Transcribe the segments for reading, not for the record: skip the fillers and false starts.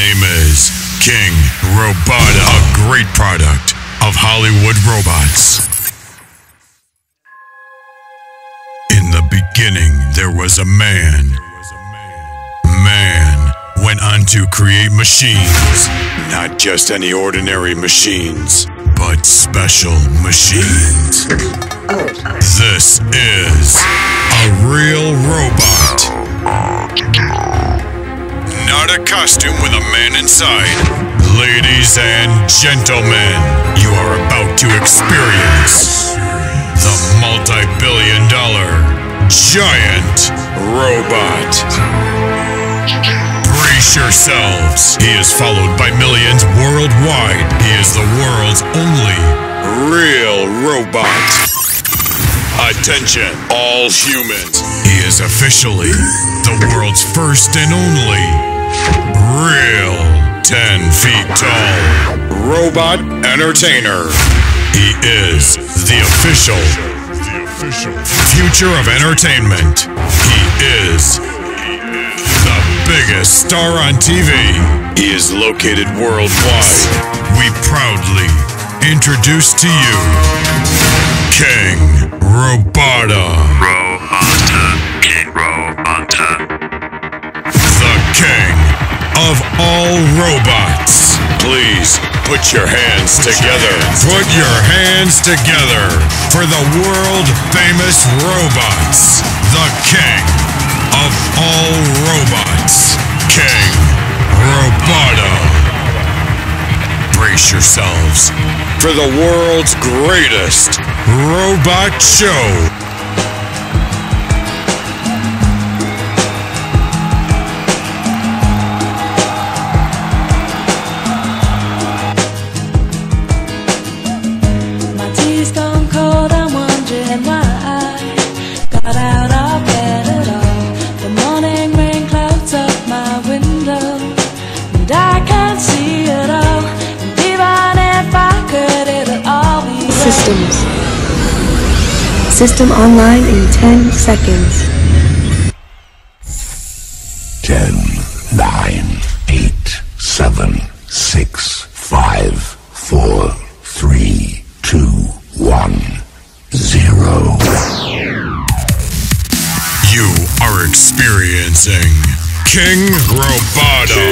name is King Robota, a great product of Hollywood robots. In the beginning, there was a man. Man went on to create machines. Not just any ordinary machines, but special machines. This is a real robot. Not a costume with a man inside. Ladies and gentlemen, you are about to experience the multi-billion-dollar giant robot. Brace yourselves. He is followed by millions worldwide. He is the world's only real robot. Attention, all humans. He is officially the world's first and only real 10 feet tall robot entertainer. He is the official future of entertainment. He is the biggest star on TV. He is located worldwide. We proudly introduce to you King Robota. King Robota. The king of all robots. Please put your hands together. Put your hands together for the world famous robots. The king of all robots. King Robota. Brace yourselves for the world's greatest robot show. My tea's gone cold, I'm wondering why I got out of bed at all. The morning rain clouds up my window, and I can't see it all. And even if I could, it'll all be Systems. System online in 10 seconds. 10, 9, 8, 7, 6, 5, 4, 3, 2, 1, 0. You are experiencing King Robota.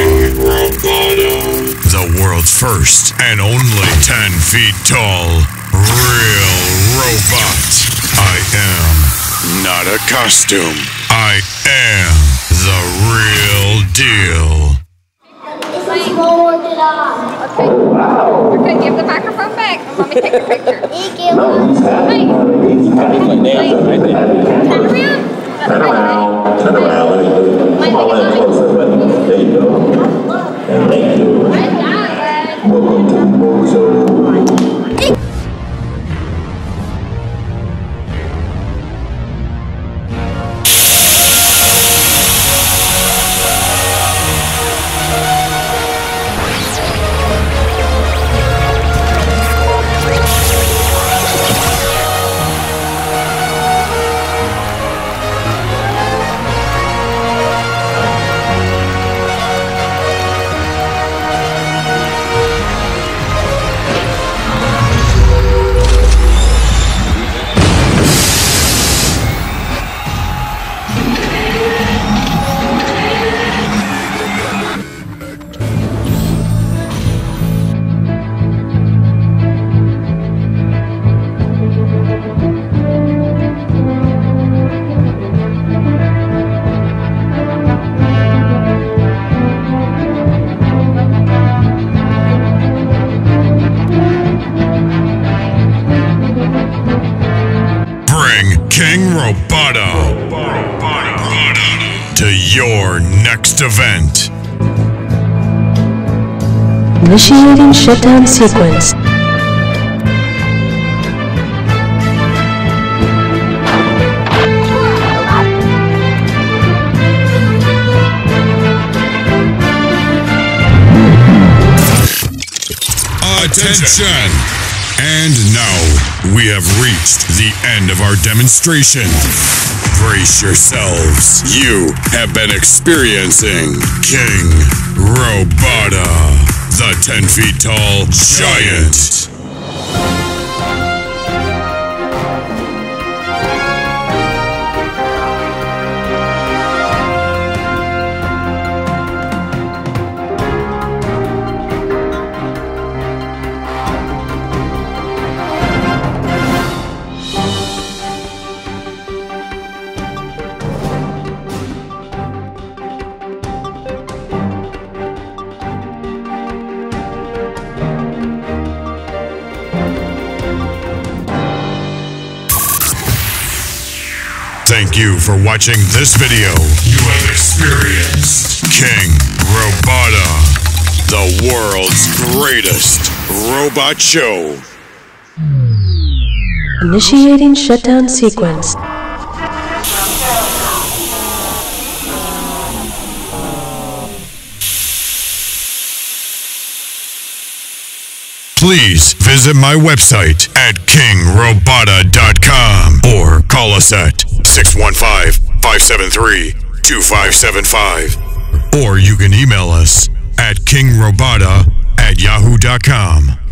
The world's first and only 10 feet tall real robot. I am not a costume. I am the real deal. Okay. Okay, give the microphone back and let me take a picture. Hey. Turn around. Turn around. Come on in closer. There you go. And thank you. Welcome to the Morning Show. King Robota to your next event. Initiating shutdown sequence. Attention! And now we have reached the end of our demonstration. Brace yourselves. You have been experiencing King Robota, the 10 feet tall giant. Thank you for watching this video. You have experienced King Robota, the world's greatest robot show. Initiating shutdown sequence. Please visit my website at kingrobota.com or call us at 615-573-2575. Or you can email us at kingrobota@yahoo.com.